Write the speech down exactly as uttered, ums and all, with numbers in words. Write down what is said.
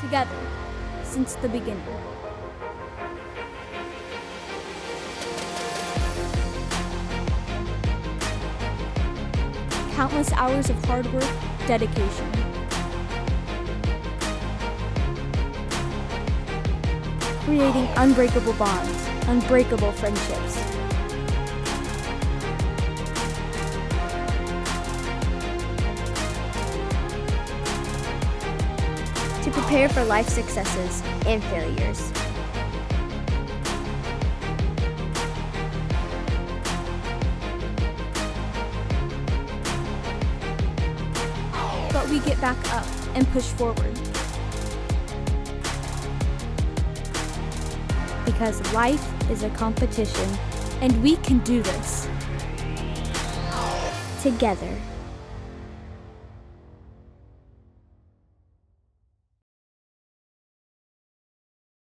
together, since the beginning. Countless hours of hard work, dedication. Creating unbreakable bonds, unbreakable friendships. To prepare for life successes and failures. But we get back up and push forward. Because life is a competition, and we can do this together.